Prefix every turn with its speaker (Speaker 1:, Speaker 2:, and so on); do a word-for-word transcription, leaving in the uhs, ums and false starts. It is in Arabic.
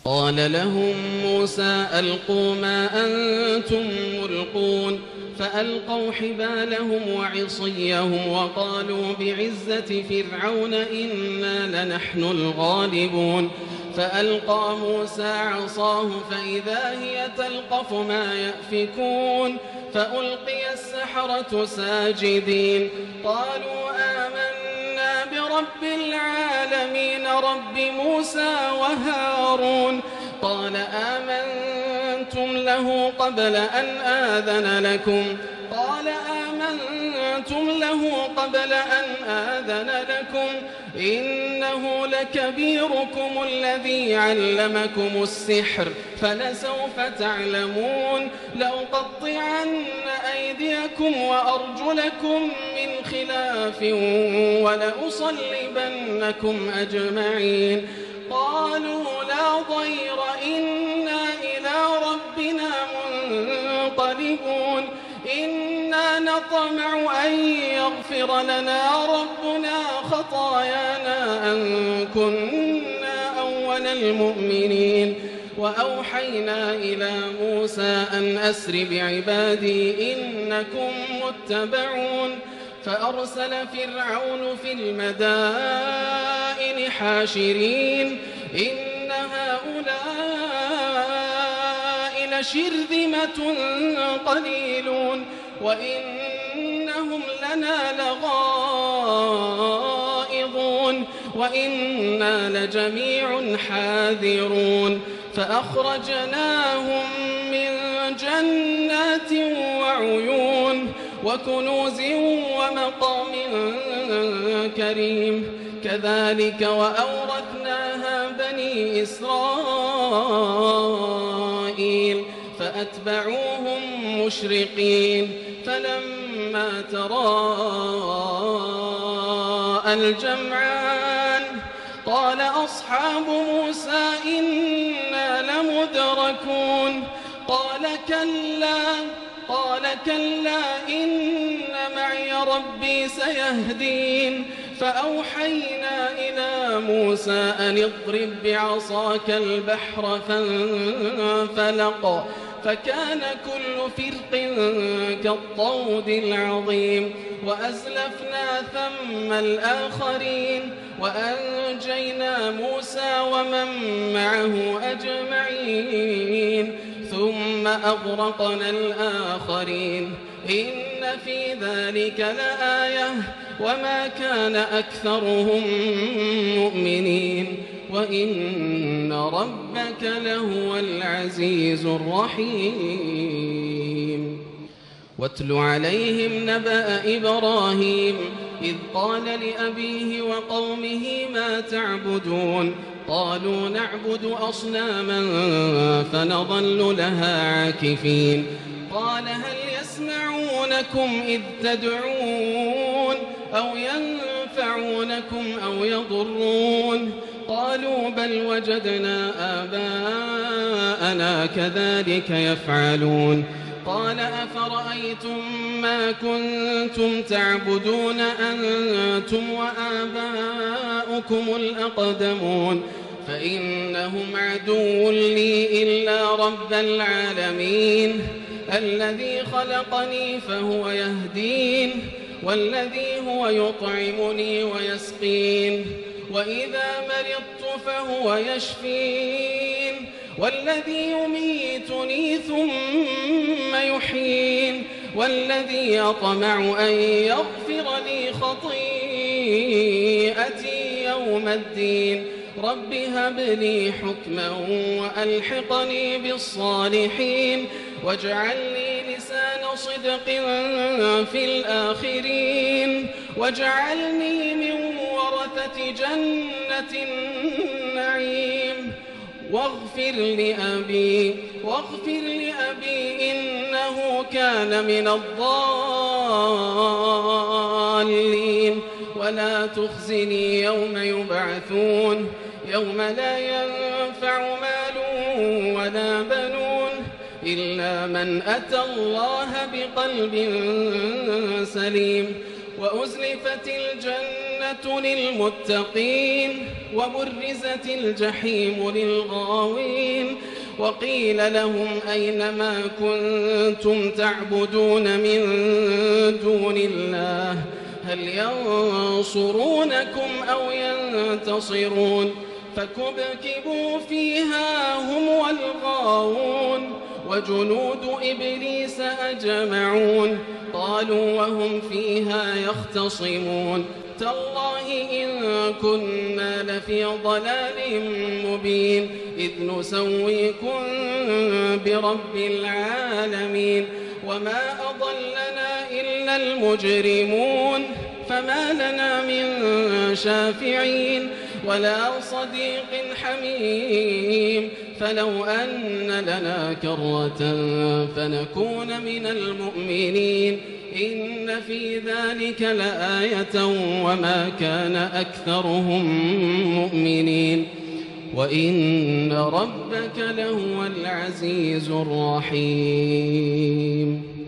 Speaker 1: قال لهم موسى ألقوا ما أنتم ملقون فألقوا حبالهم وعصيهم وقالوا بعزة فرعون إنا لنحن الغالبون فألقى موسى عصاه فإذا هي تلقف ما يأفكون فألقي السحرة ساجدين قالوا آمنا برب العالمين رب موسى وهارون قال آمنتم له قبل أن آذن لكم قال آمنتم له قبل أن آذن لكم إنه لكبيركم الذي علمكم السحر فلسوف تعلمون لأقطعن أيديكم وأرجلكم من خلاف ولأصلبنكم أجمعين قالوا لا ضير إنا إلى ربنا منقلبون إنا نطمع أن يغفر لنا ربنا خطايانا أن كنا أول المؤمنين وأوحينا إلى موسى أن أسر بعبادي إنكم متبعون فأرسل فرعون في المدائن حاشرين إن هؤلاء لشرذمة قليلون وإنهم لنا لغائظون وإنا لجميع حاذرون فأخرجناهم من جنات وعيون وكنوز ومقام كريم كذلك وأورثناها بني إسرائيل فأتبعوهم مشرقين فلما تراءى الجمعان قال أصحاب موسى إنا لمدركون قال كلا قال كلا إن معي ربي سيهدين فأوحينا إلى موسى أن اضرب بعصاك البحر فانفلق فكان كل فرق كالطود العظيم وأزلفنا ثم الآخرين وأنجينا موسى ومن معه أجمعين ثم أغرقنا الآخرين إن في ذلك لآية وما كان أكثرهم مؤمنين وإن ربك لهو العزيز الرحيم واتل عليهم نبأ إبراهيم إذ قال لأبيه وقومه ما تعبدون قالوا نعبد أصناما فنظل لها عاكفين قال هل يسمعونكم إذ تدعون أو ينفعونكم أو يضرون قالوا بل وجدنا آباءنا كذلك يفعلون قال أفرأيتم ما كنتم تعبدون أنتم وآباؤكم الأقدمون فإنهم عدو لي إلا رب العالمين الذي خلقني فهو يهدين والذي هو يطعمني ويسقين وإذا مرضت فهو يشفين والذي يميتني ثم يحيين والذي يطمع أن يغفر لي خطيئتي يوم الدين رب هب لي حكما وألحقني بالصالحين واجعل لي لسان صدق في الآخرين واجعلني من ورثة جنة النعيم واغفر لأبي واغفر لأبي إنه كان من الضالين ولا تخزني يوم يبعثون يوم لا ينفع مال ولا بنون إلا من أتى الله بقلب سليم وأزلفت الجنة للمتقين وبرزت الجحيم للغاوين وقيل لهم أين ما كنتم تعبدون من دون الله هل ينصرونكم أو ينتصرون فكبكبوا فيها هم والغاوون وجنود إبليس أجمعون قالوا وهم فيها يختصمون تالله إن كنا لفي ضلال مبين إذ نسويكم برب العالمين وما أضلنا إلا المجرمون فما لنا من شافعين ولا صديق حميم فلو أن لنا كرة فنكون من المؤمنين إن في ذلك لآية وما كان أكثرهم مؤمنين وإن ربك لهو العزيز الرحيم.